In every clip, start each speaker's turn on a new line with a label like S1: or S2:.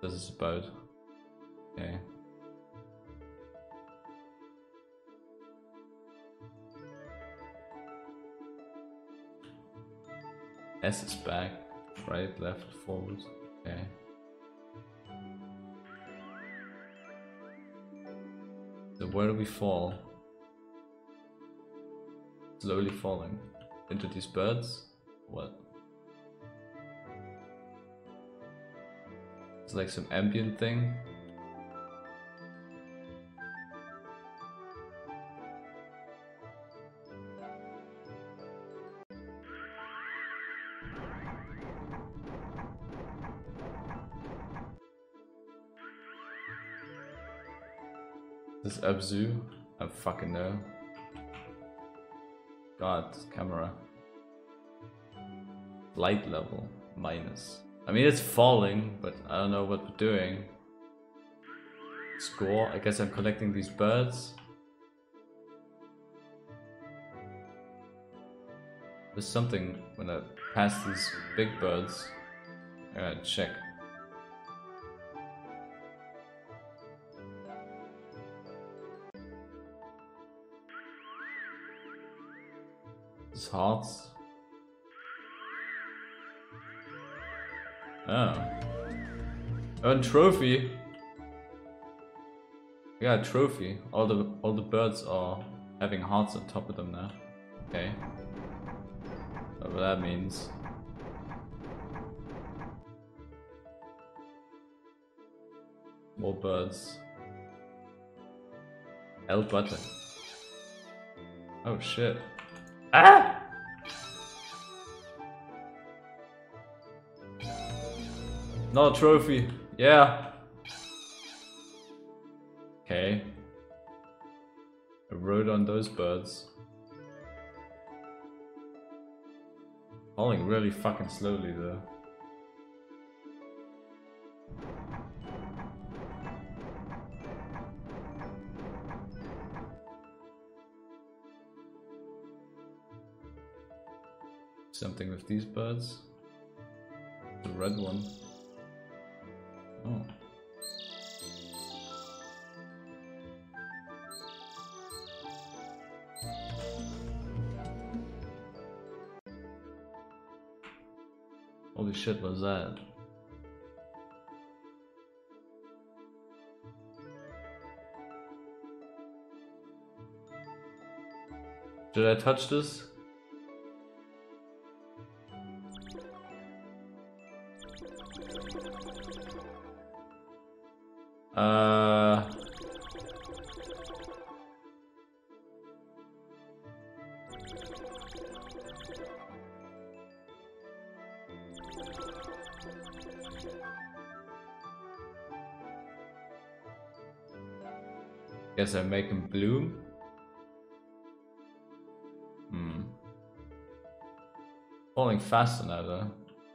S1: This is about. Okay. S is back. Right, left, forward. Okay. So where do we fall? Slowly falling. Into these birds? What? It's like some ambient thing. This Abzu? I fucking know. God, this camera. Light level, minus. I mean, it's falling, but I don't know what we're doing. Score? I guess I'm collecting these birds. There's something when I pass these big birds. I gotta check. This hearts. Oh. Earn trophy. Yeah, trophy. All the birds are having hearts on top of them now. Okay. Whatever that means. More birds. L button. Oh shit. Ah! Not a trophy. Yeah. Okay. I rode on those birds. Falling really fucking slowly though. Something with these birds. The red one. Oh. Holy shit, what was that? Did I touch this? Guess I make him bloom. Falling faster now though.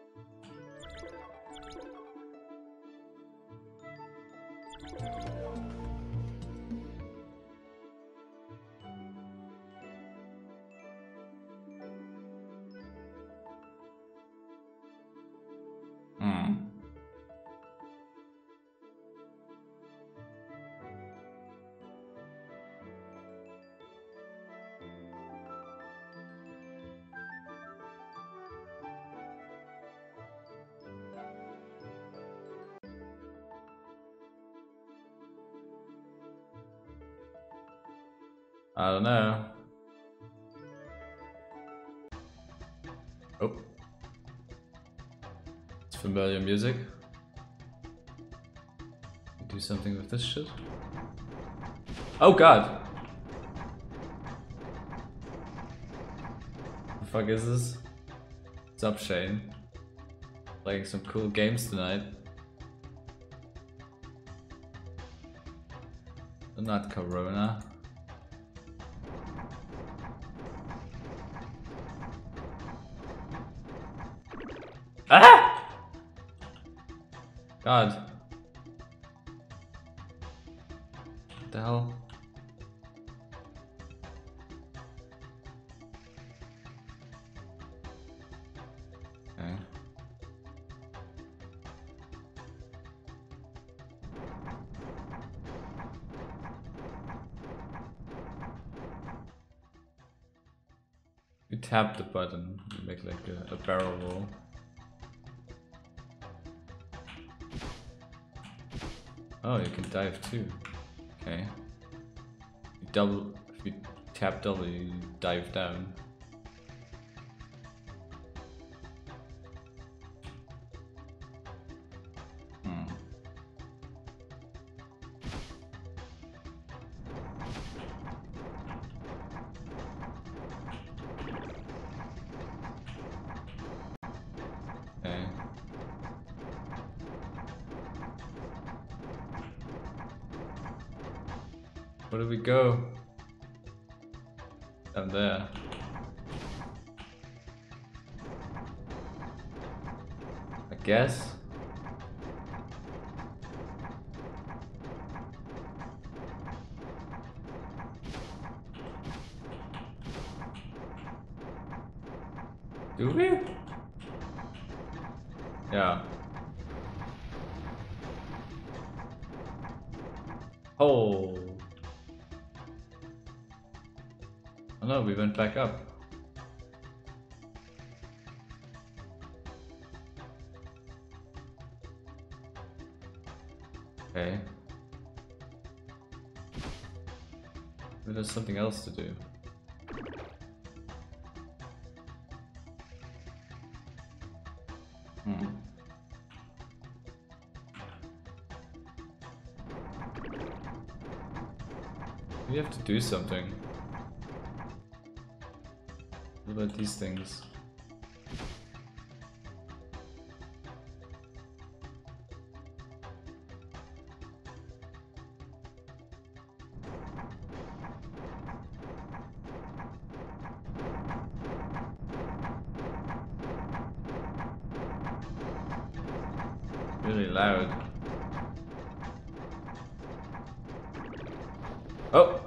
S1: I don't know. Oh. It's familiar music. Do something with this shit. Oh god! The fuck is this? What's up, Shane? Playing some cool games tonight. Not Corona. Ah! God. What the hell? Okay. You tap the button, you make like a barrel roll. Oh, you can dive too. Okay. If you tap double, you dive down. Where do we go? Down there. I guess. Do we? Yeah. Oh. Oh no, we went back up. Okay. Maybe there's something else to do. We have to do something. What about these things? Really loud. Oh!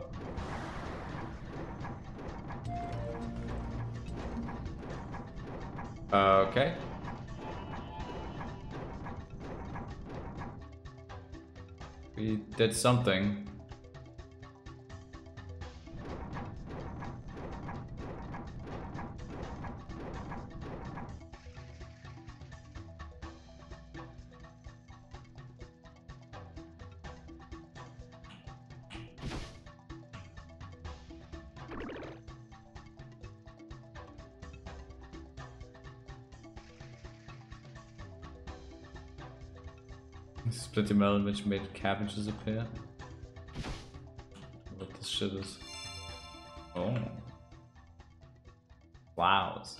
S1: Okay. We did something. Split melon which made cabbages appear. What this shit is. Oh. Flowers.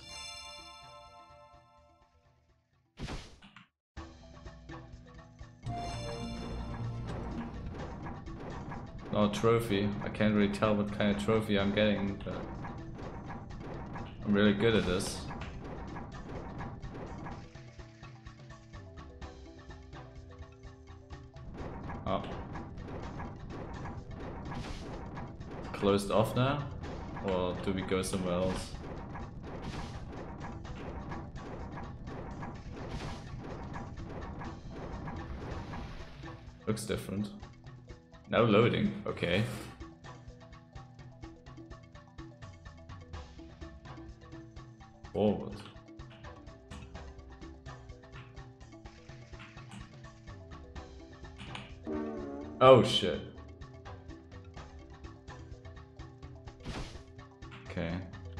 S1: Oh, trophy. I can't really tell what kind of trophy I'm getting, but I'm really good at this. Oh. Closed off now? Or do we go somewhere else? Looks different. No loading, okay. Forward. Oh shit. Okay.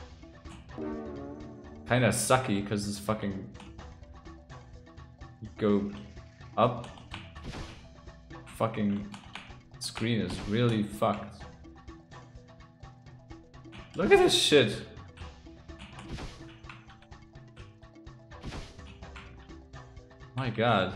S1: Kinda sucky because this fucking go up. Fucking screen is really fucked. Look at this shit. My god.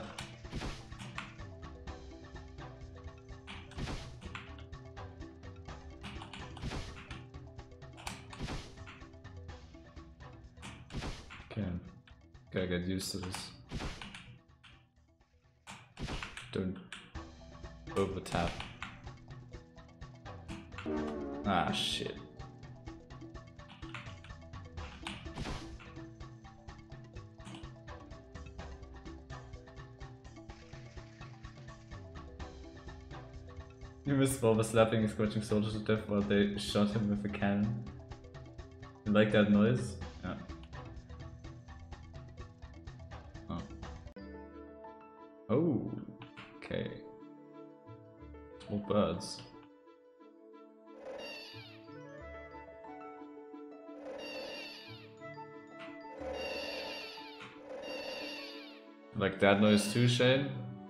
S1: Okay. Gotta get used to this. Don't over tap. Ah, shit. Invisible was slapping and scorching soldiers to death while they shot him with a cannon. In like that noise? Yeah. Oh. Oh, okay. Small birds. Like that noise too, Shane?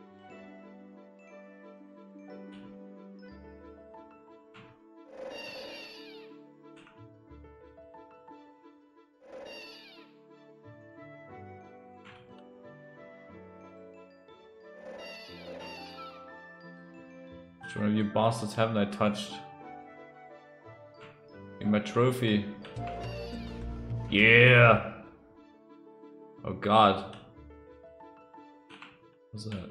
S1: Which one of you bastards haven't I touched? In my trophy. Yeah! Oh god. What's that?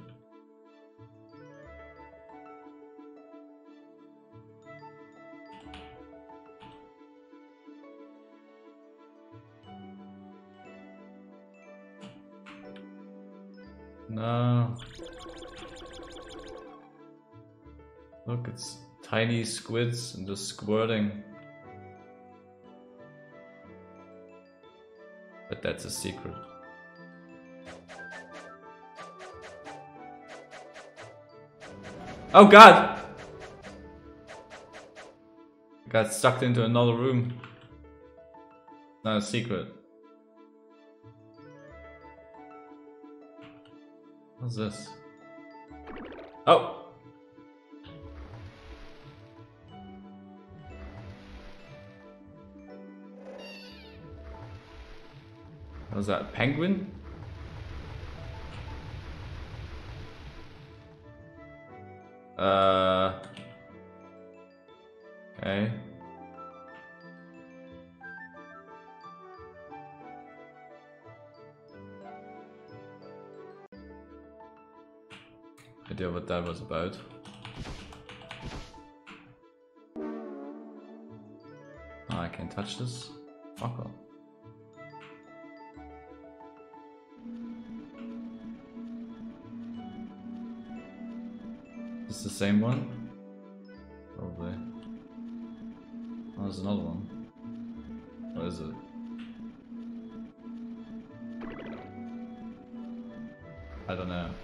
S1: No. Look, it's tiny squids and just squirting. But that's a secret. Oh god! I got sucked into another room. Not a secret. What's this? Oh! What was that? A penguin? Okay. Idea what that was about. Oh, I can't touch this. Fuck off. Is this the same one? Probably. Oh, there's another one. What is it? I don't know.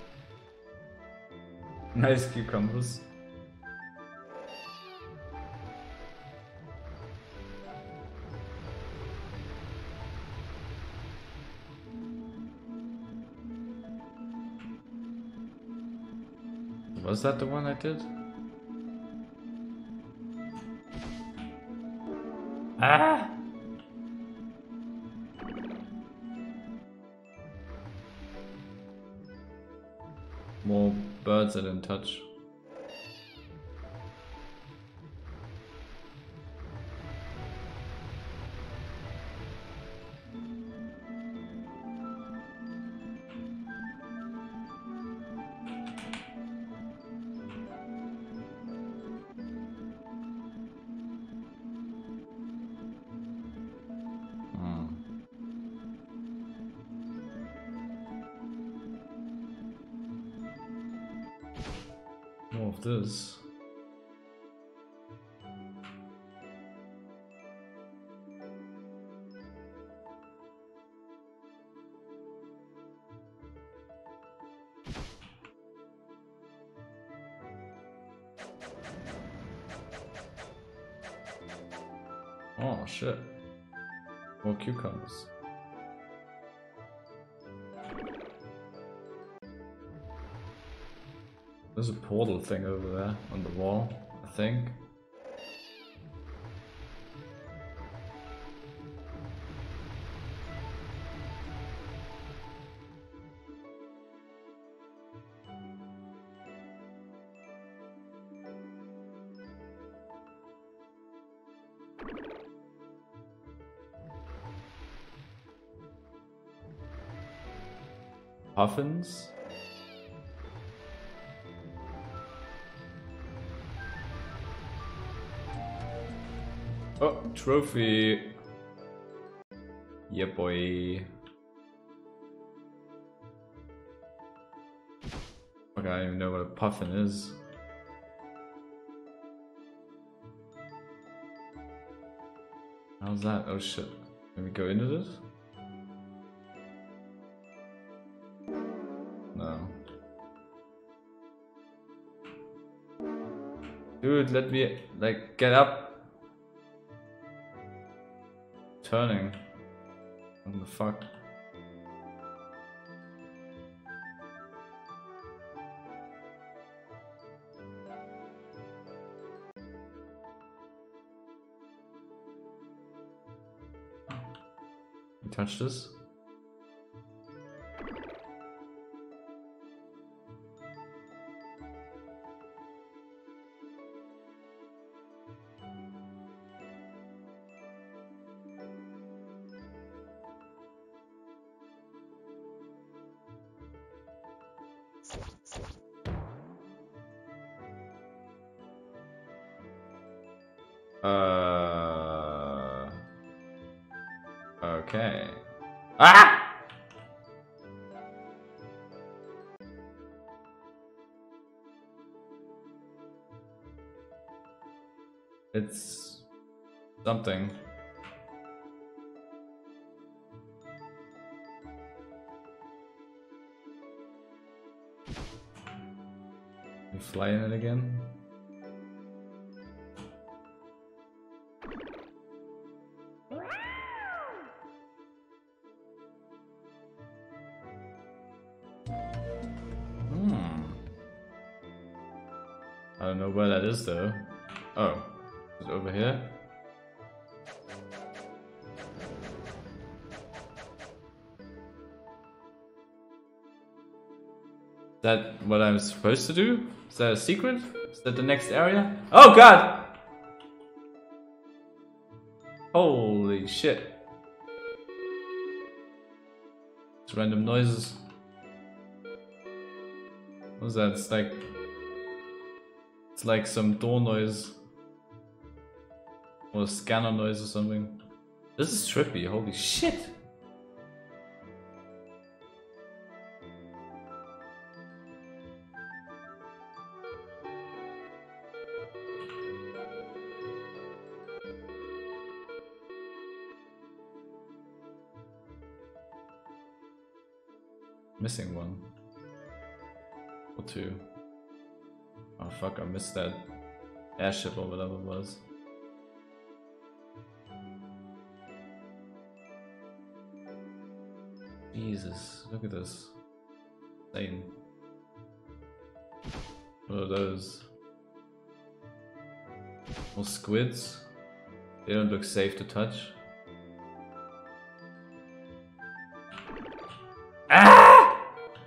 S1: Nice cucumbers. Was that the one I did? Ah! More birds I didn't touch. More of this. Oh shit. More cucumbers. There's a portal thing over there on the wall, I think. Puffins? Oh, trophy. Yeah, boy. Okay, I don't even know what a puffin is. How's that? Oh shit. Can we go into this? No. Dude, let me, like, get up. Turning. What the fuck? Touch this? Okay. Ah! It's something. You fly in it again? I don't know where that is though. Oh, it's over here. Is that what I'm supposed to do? Is that a secret? Is that the next area? Oh god! Holy shit. It's random noises. What's that? It's like some door noise. Or a scanner noise or something. This is trippy, holy shit! Missing one. Or two. Oh fuck, I missed that airship or whatever it was. Jesus, look at this. Insane. What are those? More squids? They don't look safe to touch. Ah!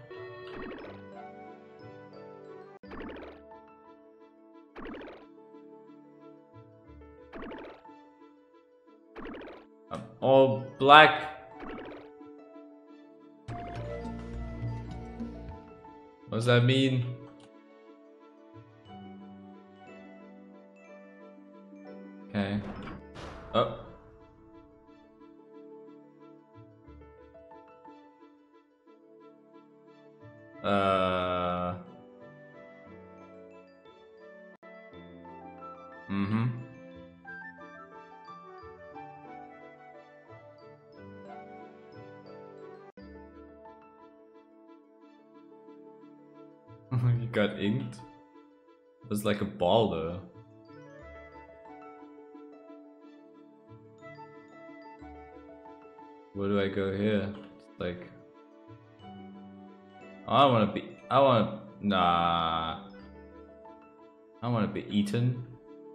S1: I'm all black. What does that mean? Okay. Oh. You got inked? It was like a ball though. Where do I go here? It's like... I wanna be eaten.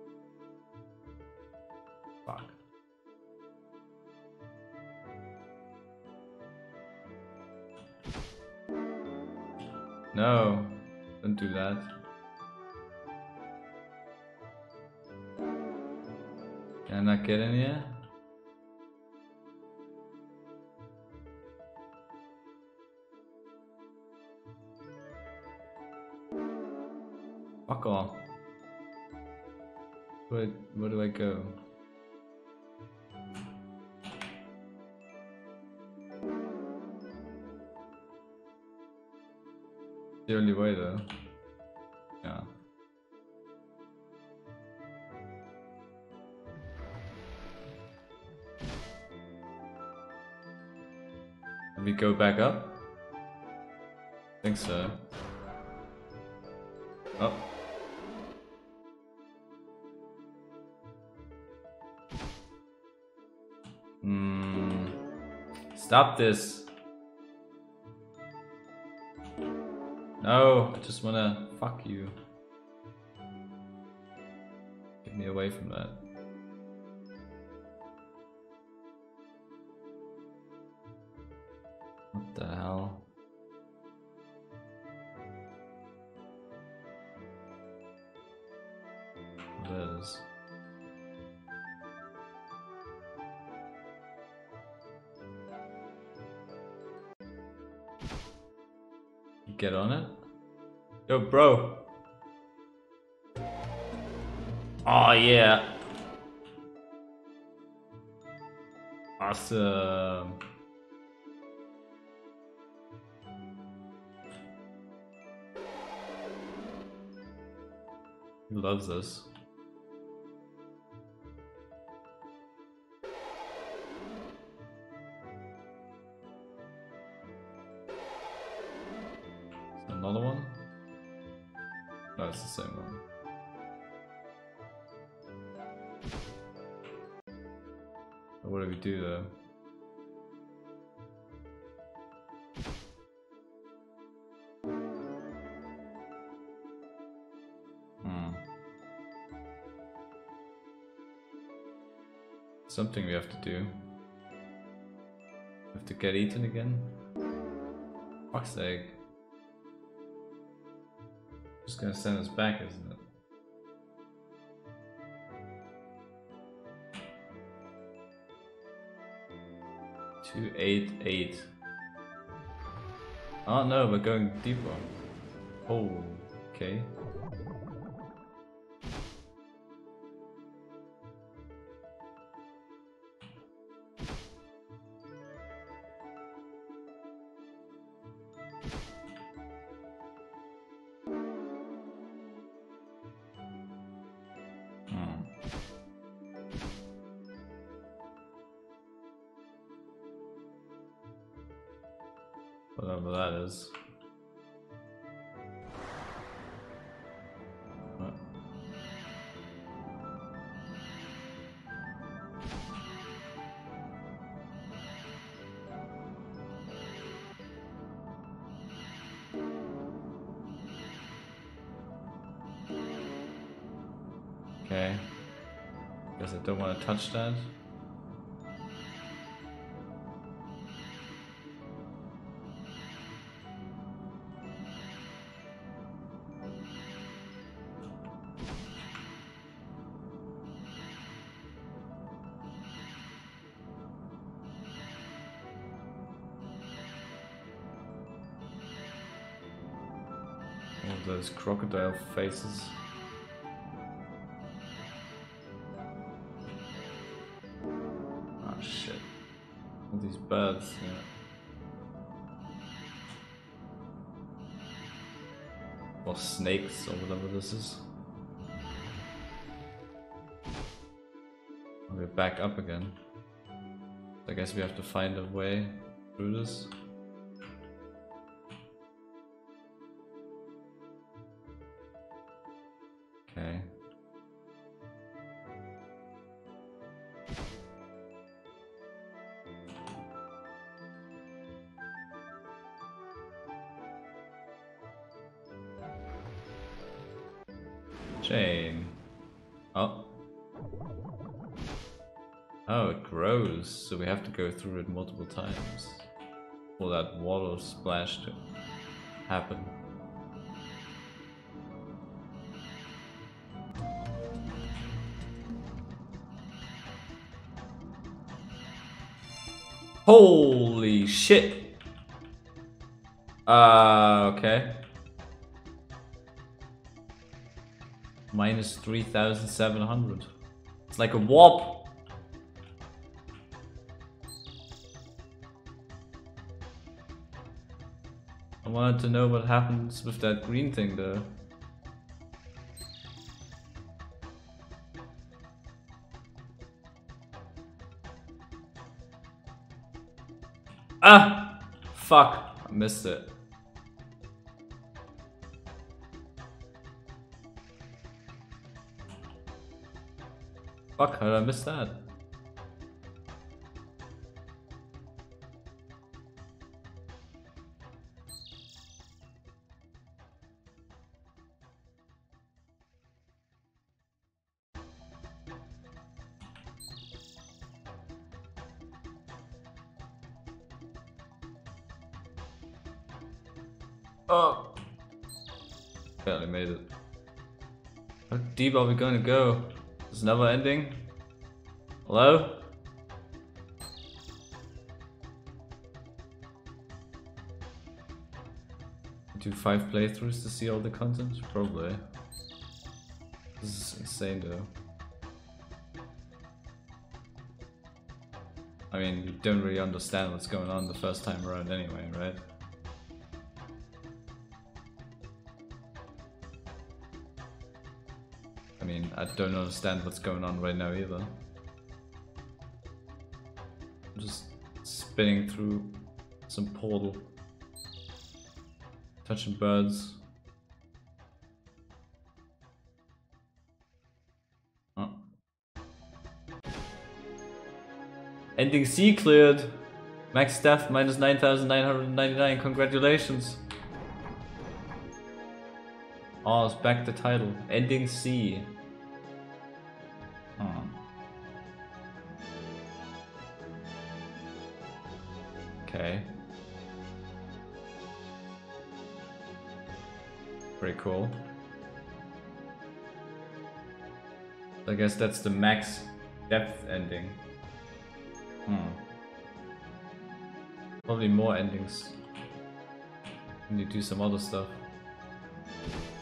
S1: Fuck. No, don't do that. Can I not get in here? Fuck off. Where do I go? The only way though. Yeah. go back up? I think so. Oh. Stop this. No, I just wanna fuck you. Get me away from that. What the hell? What is? Get on it? Yo, bro! Oh yeah! Awesome! He loves us. Another one? No, it's the same one. What do we do though? Something we have to do. We have to get eaten again? Fuck's sake. Just gonna send us back, isn't it? Two, 8, 8. Oh no, we're going deeper. Oh, okay. Whatever that is. What? Okay. Guess I don't want to touch that. All those crocodile faces. Oh shit. All these birds, yeah. Or snakes, or whatever this is. We're back up again. I guess we have to find a way through this. Okay. Chain. Oh. Oh, it grows, so we have to go through it multiple times for that water splash to happen. Holy shit! Okay. Minus 3,700. It's like a warp. I wanted to know what happens with that green thing though. Ah! fuck! I missed it. Fuck, how did I miss that? Oh! Barely made it. How deep are we gonna go? Is it never ending? Hello? Do 5 playthroughs to see all the content? Probably. This is insane though. I mean, you don't really understand what's going on the first time around anyway, right? I mean, I don't understand what's going on right now either. I'm just spinning through some portal. Touching birds. Oh. Ending C cleared! Max death minus 9,999, congratulations! Oh, it's back the title. Ending C. Oh. Okay. Pretty cool. I guess that's the max depth ending. Probably more endings when you do some other stuff.